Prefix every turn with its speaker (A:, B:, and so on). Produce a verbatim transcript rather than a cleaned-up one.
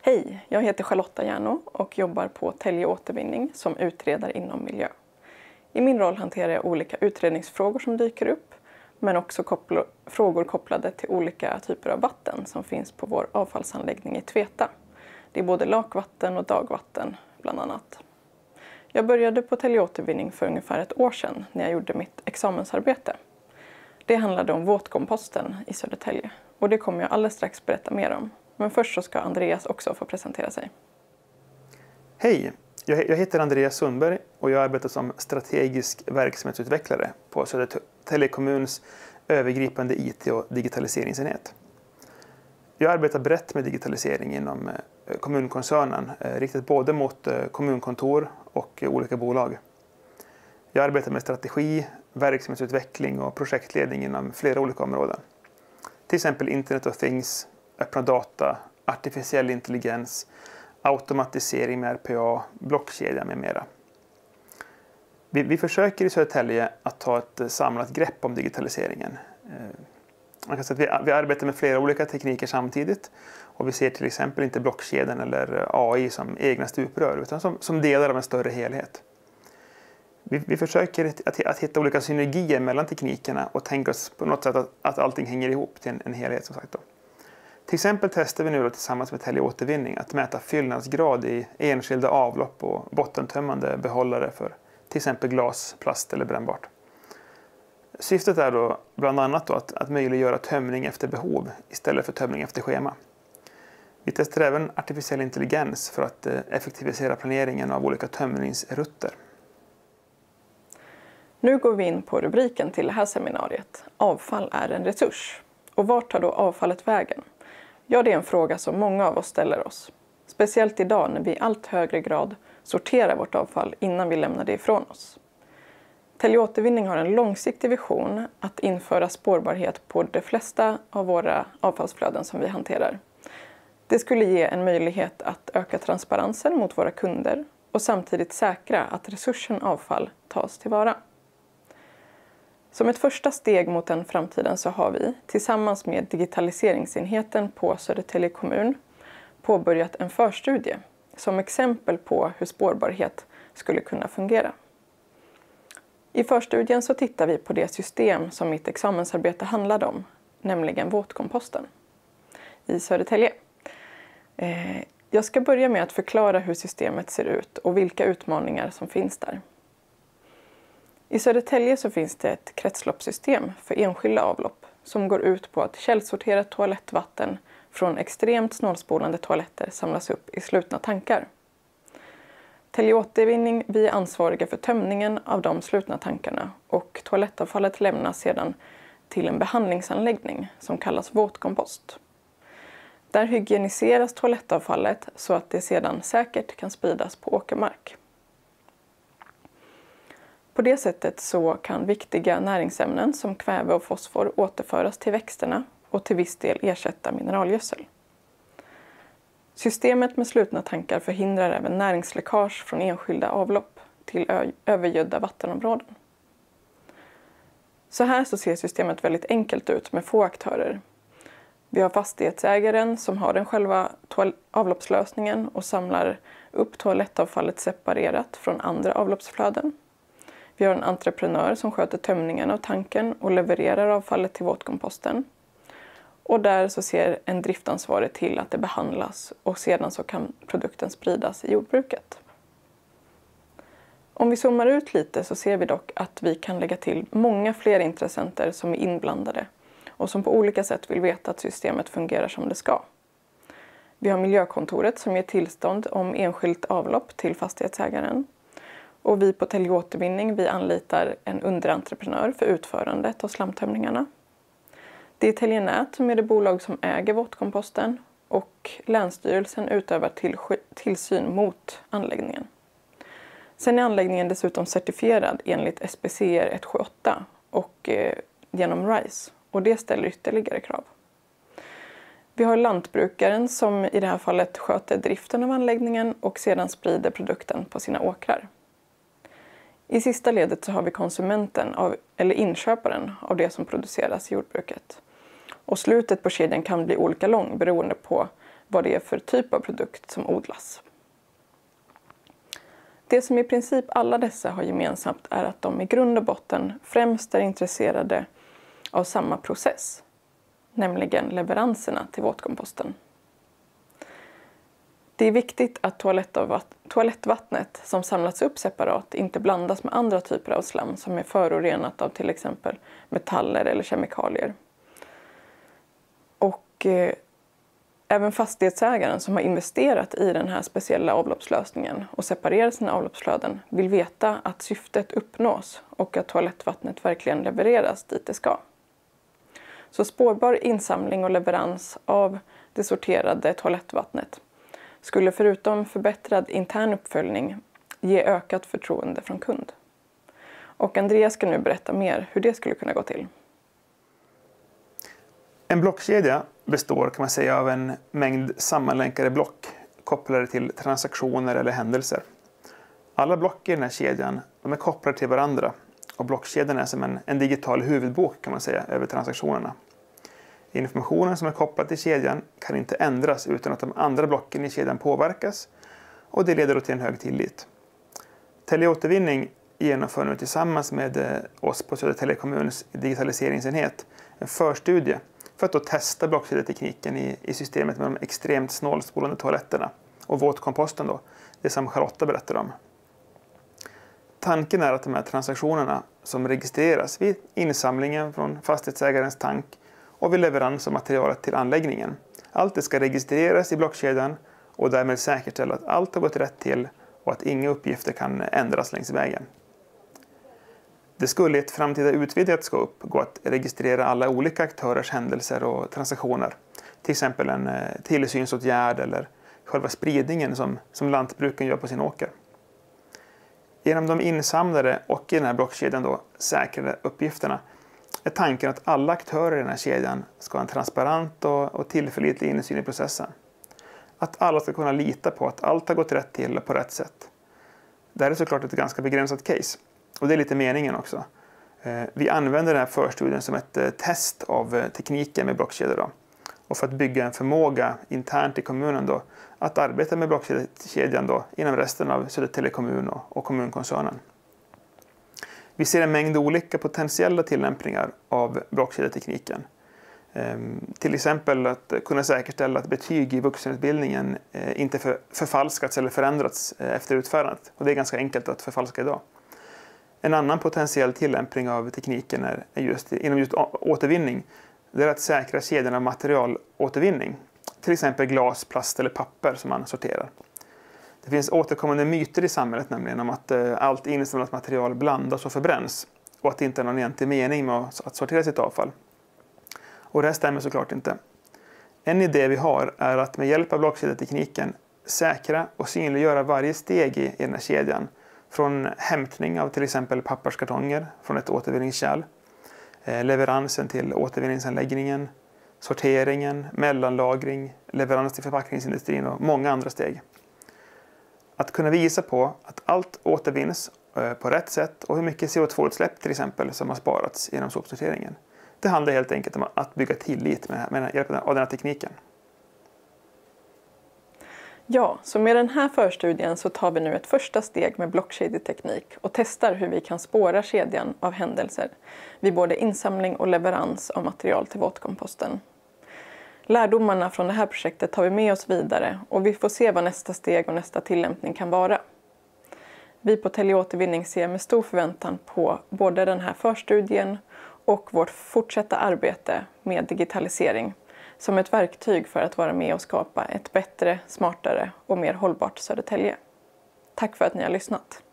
A: Hej, jag heter Charlotta Järno och jobbar på Tälje Återvinning som utredare inom miljö. I min roll hanterar jag olika utredningsfrågor som dyker upp, men också koppl- frågor kopplade till olika typer av vatten som finns på vår avfallsanläggning i Tveta. Det är både lakvatten och dagvatten bland annat. Jag började på Tälje Återvinning för ungefär ett år sedan när jag gjorde mitt examensarbete. Det handlade om våtkomposten i Södertälje och det kommer jag alldeles strax berätta mer om. Men först så ska Andreas också få presentera sig.
B: Hej, jag heter Andreas Sundberg och jag arbetar som strategisk verksamhetsutvecklare på Södertälje kommuns övergripande I T- och digitaliseringsenhet. Jag arbetar brett med digitalisering inom kommunkoncernen, riktat både mot kommunkontor och olika bolag. Jag arbetar med strategi, verksamhetsutveckling och projektledning inom flera olika områden. Till exempel Internet of Things, öppna data, artificiell intelligens, automatisering med R P A, blockkedja med mera. Vi, vi försöker i Södertälje att ta ett samlat grepp om digitaliseringen. Man kan säga att vi, vi arbetar med flera olika tekniker samtidigt och vi ser till exempel inte blockkedjan eller A I som egna stuprör utan som, som delar av en större helhet. Vi, vi försöker att, att hitta olika synergier mellan teknikerna och tänka oss på något sätt att, att allting hänger ihop till en, en helhet som sagt då. Till exempel testar vi nu då tillsammans med Tälje Återvinning att mäta fyllnadsgrad i enskilda avlopp och bottentömmande behållare för till exempel glas, plast eller brännbart. Syftet är då bland annat då att, att möjliggöra tömning efter behov istället för tömning efter schema. Vi testar även artificiell intelligens för att effektivisera planeringen av olika tömningsrutter.
A: Nu går vi in på rubriken till det här seminariet. Avfall är en resurs. Och vart tar då avfallet vägen? Ja, det är en fråga som många av oss ställer oss. Speciellt idag när vi i allt högre grad sorterar vårt avfall innan vi lämnar det ifrån oss. Tälje Återvinning har en långsiktig vision att införa spårbarhet på de flesta av våra avfallsflöden som vi hanterar. Det skulle ge en möjlighet att öka transparensen mot våra kunder och samtidigt säkra att resursen avfall tas tillvara. Som ett första steg mot den framtiden så har vi tillsammans med digitaliseringsenheten på Södertälje kommun påbörjat en förstudie som exempel på hur spårbarhet skulle kunna fungera. I förstudien så tittar vi på det system som mitt examensarbete handlade om, nämligen våtkomposten i Södertälje. Jag ska börja med att förklara hur systemet ser ut och vilka utmaningar som finns där. I Södertälje så finns det ett kretsloppssystem för enskilda avlopp som går ut på att källsorterat toalettvatten från extremt snålspolande toaletter samlas upp i slutna tankar. Tälje Återvinning, vi är ansvariga för tömningen av de slutna tankarna och toalettavfallet lämnas sedan till en behandlingsanläggning som kallas våtkompost. Där hygieniseras toalettavfallet så att det sedan säkert kan spridas på åkermark. På det sättet så kan viktiga näringsämnen som kväve och fosfor återföras till växterna och till viss del ersätta mineralgödsel. Systemet med slutna tankar förhindrar även näringsläckage från enskilda avlopp till övergödda vattenområden. Så här så ser systemet väldigt enkelt ut med få aktörer. Vi har fastighetsägaren som har den själva avloppslösningen och samlar upp toalettavfallet separerat från andra avloppsflöden. Vi har en entreprenör som sköter tömningen av tanken och levererar avfallet till våtkomposten. Och där så ser en driftansvarig till att det behandlas och sedan så kan produkten spridas i jordbruket. Om vi zoomar ut lite så ser vi dock att vi kan lägga till många fler intressenter som är inblandade och som på olika sätt vill veta att systemet fungerar som det ska. Vi har miljökontoret som ger tillstånd om enskilt avlopp till fastighetsägaren. Och vi på Tälje Återvinning, vi anlitar en underentreprenör för utförandet av slamtömningarna. Det är Tälje Nät som är det bolag som äger våtkomposten och Länsstyrelsen utövar till, tillsyn mot anläggningen. Sen är anläggningen dessutom certifierad enligt S P C R ett sju åtta och eh, genom RISE och det ställer ytterligare krav. Vi har lantbrukaren som i det här fallet sköter driften av anläggningen och sedan sprider produkten på sina åkrar. I sista ledet så har vi konsumenten av, eller inköparen av det som produceras i jordbruket. Och slutet på kedjan kan bli olika lång beroende på vad det är för typ av produkt som odlas. Det som i princip alla dessa har gemensamt är att de i grund och botten främst är intresserade av samma process, nämligen leveranserna till våtkomposten. Det är viktigt att toalettvattnet som samlats upp separat inte blandas med andra typer av slam som är förorenat av till exempel metaller eller kemikalier. Och eh, även fastighetsägaren som har investerat i den här speciella avloppslösningen och separerat sina avloppsflöden vill veta att syftet uppnås och att toalettvattnet verkligen levereras dit det ska. Så spårbar insamling och leverans av det sorterade toalettvattnet skulle förutom förbättrad intern uppföljning ge ökat förtroende från kund. Och Andreas ska nu berätta mer hur det skulle kunna gå till.
B: En blockkedja består kan man säga av en mängd sammanlänkade block kopplade till transaktioner eller händelser. Alla block i den här kedjan de är kopplade till varandra och blockkedjan är som en, en digital huvudbok kan man säga över transaktionerna. Informationen som är kopplad till kedjan kan inte ändras utan att de andra blocken i kedjan påverkas och det leder då till en hög tillit. Teleåtervinning genomför nu tillsammans med oss på Södertälje kommuns digitaliseringsenhet en förstudie för att då testa blockkedjetekniken i, i systemet med de extremt snålspolande toaletterna och våtkomposten då, det som Charlotta berättade om. Tanken är att de här transaktionerna som registreras vid insamlingen från fastighetsägarens tank och vid leverans av materialet till anläggningen. Allt det ska registreras i blockkedjan och därmed säkerställa att allt har gått rätt till och att inga uppgifter kan ändras längs vägen. Det skulle i ett framtida utvidgat scope gå att registrera alla olika aktörers händelser och transaktioner. Till exempel en tillsynsåtgärd eller själva spridningen som, som lantbruken gör på sin åker. Genom de insamlade och i den här blockkedjan då säkrade uppgifterna är tanken att alla aktörer i den här kedjan ska ha en transparent och, och tillförlitlig insyn i processen. Att alla ska kunna lita på att allt har gått rätt till på rätt sätt. Det här är såklart ett ganska begränsat case. Och det är lite meningen också. Vi använder den här förstudien som ett test av tekniken med blockkedjor då. Och för att bygga en förmåga internt i kommunen då att arbeta med blockkedjan då inom resten av Södertälje kommun och, och kommunkoncernen. Vi ser en mängd olika potentiella tillämpningar av blockkedjetekniken. Ehm, till exempel att kunna säkerställa att betyg i vuxenutbildningen eh, inte för, förfalskats eller förändrats eh, efter utfärdandet. Och det är ganska enkelt att förfalska idag. En annan potentiell tillämpning av tekniken är, är just inom just återvinning. Det är att säkra kedjan av materialåtervinning. Till exempel glas, plast eller papper som man sorterar. Det finns återkommande myter i samhället nämligen om att eh, allt insamlat material blandas och förbränns. Och att det inte är någon egentlig mening med att sortera sitt avfall. Och det här stämmer såklart inte. En idé vi har är att med hjälp av blockkedjetekniken säkra och synliggöra varje steg i, i den här kedjan. Från hämtning av till exempel papperskartonger från ett återvinningskärl, eh, leveransen till återvinningsanläggningen, sorteringen, mellanlagring, leverans till förpackningsindustrin och många andra steg. Att kunna visa på att allt återvinns eh, på rätt sätt och hur mycket C O två utsläpp till exempel som har sparats genom sopsorteringen. Det handlar helt enkelt om att bygga tillit med, med hjälp av den här tekniken.
A: Ja, så med den här förstudien så tar vi nu ett första steg med blockkedjeteknik och testar hur vi kan spåra kedjan av händelser vid både insamling och leverans av material till våtkomposten. Lärdomarna från det här projektet tar vi med oss vidare och vi får se vad nästa steg och nästa tillämpning kan vara. Vi på Teleåtervinning ser med stor förväntan på både den här förstudien och vårt fortsatta arbete med digitalisering som ett verktyg för att vara med och skapa ett bättre, smartare och mer hållbart Södertälje. Tack för att ni har lyssnat!